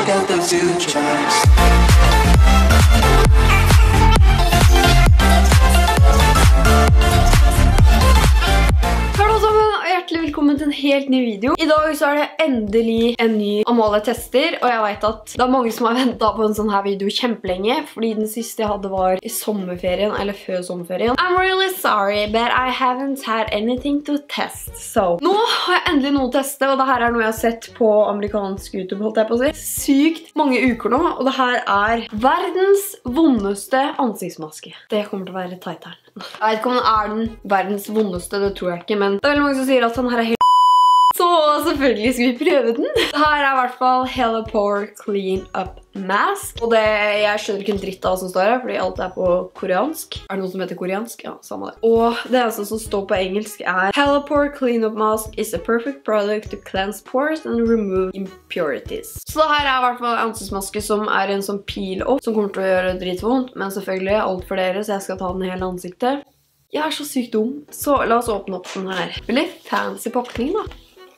got the future. Velkommen til en helt ny video. I dag så er det endelig en ny Amalie tester, og jeg vet at det er mange som har ventet på en sånn her video kjempelenge, fordi den siste jeg hadde var i sommerferien, eller før sommerferien. I'm really sorry, but I haven't had anything to test, so. Nå har jeg endelig noe å teste, og dette er noe jeg har sett på amerikansk YouTube, holdt jeg på å si. Sykt mange uker nå, og dette er verdens vondeste ansiktsmaske. Det kommer til å være Titan. Jeg vet ikke om den er den verdens vondeste, det tror jeg ikke, men det er veldig mange som sier at den her er helt så selvfølgelig skal vi prøve den. Dette er i hvert fall Helipore Clean Up Mask. Og jeg skjønner ikke en dritt av hva som står her, fordi alt er på koreansk. Er det noe som heter koreansk? Ja, samme det. Og det eneste som står på engelsk er Helipore Clean Up Mask is a perfect product to cleanse pores and remove impurities. Så dette er i hvert fall en ansiktsmaske som er en sånn peel-off, som kommer til å gjøre dritvondt, men selvfølgelig alt for dere, så jeg skal ta den hele ansiktet. Jeg er så sykt dum, så la oss åpne opp den her. Veldig fancy pakning da.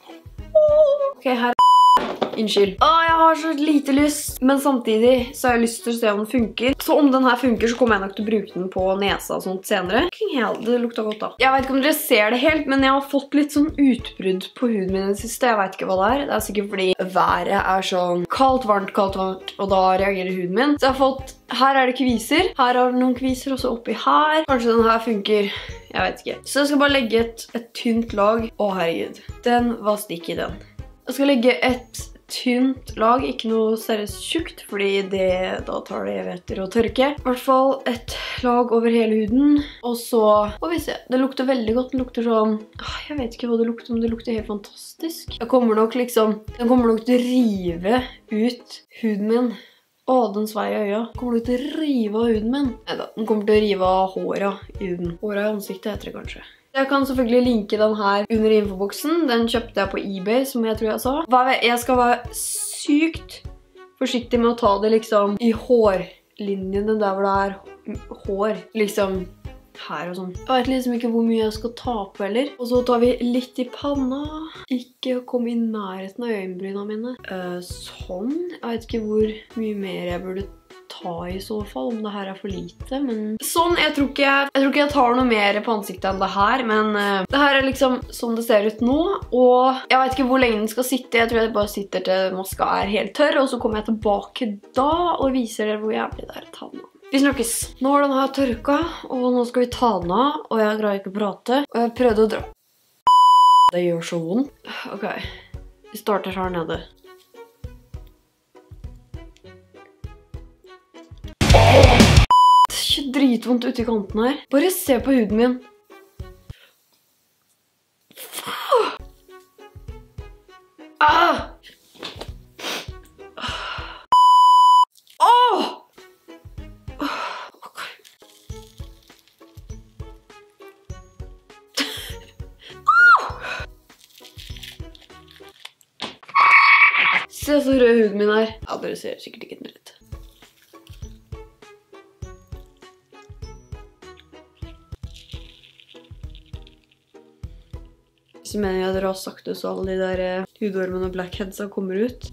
Ok, her er unnskyld. Jeg har så lite lyst, men samtidig så har jeg lyst til å se om den funker. Så om den her funker, så kommer jeg nok til å bruke den på nesa og sånt senere. Det lukter godt da. Jeg vet ikke om dere ser det helt, men jeg har fått litt sånn utbrudd på huden min i det siste. Jeg vet ikke hva det er. Det er sikkert fordi været er sånn kaldt, varmt, og da reagerer huden min. Så jeg har fått, her er det kviser. Her har det noen kviser også oppi her. Kanskje den her funker. Jeg vet ikke. Så jeg skal bare legge et tynt lag. Å herregud, den var stikk i den. Jeg skal legge et tynt lag, ikke noe seriøst tjukt, fordi da tar det evigheter å tørke. I hvert fall et lag over hele huden. Og så får vi se. Det lukter veldig godt. Den lukter sånn, jeg vet ikke hva det lukter, men det lukter helt fantastisk. Den kommer nok til å rive ut huden min. Den svei i øya. Den kommer til å rive av huden min. Neida, den kommer til å rive av håret i huden. Håret i ansiktet heter det kanskje. Jeg kan selvfølgelig linke den her under infoboksen. Den kjøpte jeg på eBay, som jeg tror jeg sa. Jeg skal være sykt forsiktig med å ta det liksom i hårlinjene, der hvor det er hår. Liksom her og sånn. Jeg vet liksom ikke hvor mye jeg skal ta på heller. Og så tar vi litt i panna. Ikke komme i nærheten av øyenbryna mine. Sånn. Jeg vet ikke hvor mye mer jeg burde ta i så fall, om det her er for lite, men sånn, jeg tror ikke jeg tar noe mer på ansiktet enn det her, men det her er liksom sånn det ser ut nå, og jeg vet ikke hvor lenge den skal sitte. Jeg tror jeg bare sitter til maska er helt tørr, og så kommer jeg tilbake da og viser dere hvor jævlig det er å ta den av. Vi snakkes. Nå har den her tørka, og nå skal vi ta den av, og jeg greier ikke å prate, og jeg prøvde å dra. Det gjør så vondt. Ok, vi starter her nede. Det er dritvondt ute i kanten her. Bare se på huden min. Se så rød huden min er. Ja, dere ser sikkert ikke den rett. Så mener jeg dere har sagt det, så alle de der hudormene og blackheadsa kommer ut.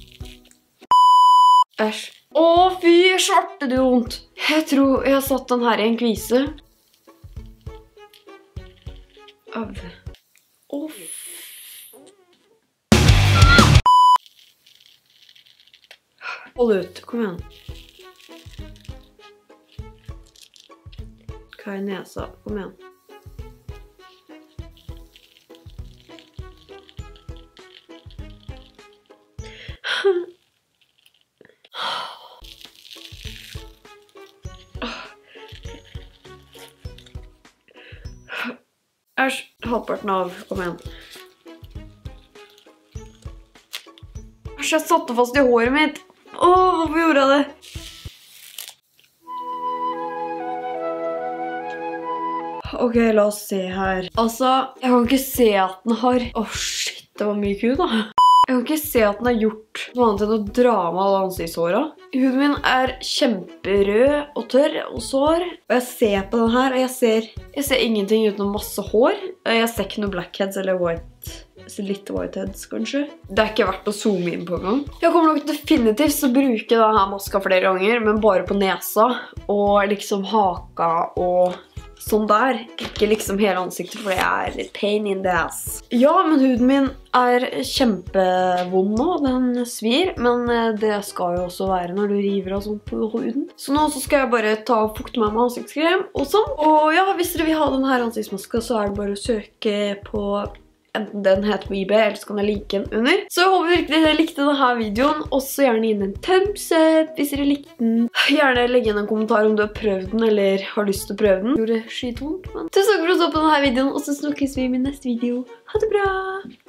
Æsj. Fy svarte, det gjør vondt. Jeg tror jeg har satt den her i en kvise. Hold ut, kom igjen. Hva er nesa? Kom igjen. Æsj, halvparten av, kom igjen. Æsj, jeg satte fast i håret mitt. Hvorfor gjorde jeg det? Ok, la oss se her. Altså, jeg kan ikke se at den har... shit, det var mye kud da. Jeg kan ikke se at den har gjort noe annet enn å dra med alle ansiktshårene. Huden min er kjemperød og tørr og sår. Og jeg ser på den her, og jeg ser ingenting utenom masse hår. Jeg ser ikke noe blackheads eller white litt whiteheads, kanskje. Det er ikke verdt å zoome inn på en gang. Jeg kommer nok definitivt til å bruke denne maska flere ganger, men bare på nesa og liksom haka og sånn der. Ikke liksom hele ansiktet, for det er litt pain in the ass. Ja, men huden min er kjempevond nå. Den svir, men det skal jo også være når du river av sånt på huden. Så nå så skal jeg bare ta og fukte meg med ansiktskrem og sånn. Og ja, hvis dere vil ha denne ansiktsmaska, så er det bare å søke på enten den heter på eBay, eller så kan jeg like den under. Så jeg håper virkelig dere likte denne videoen. Også gjerne gi den en thumbs up hvis dere likte den. Gjerne legge inn en kommentar om du har prøvd den, eller har lyst til å prøve den. Det gjorde skitvondt, men tusen takk for å se på denne videoen, og så snakkes vi i min neste video. Ha det bra!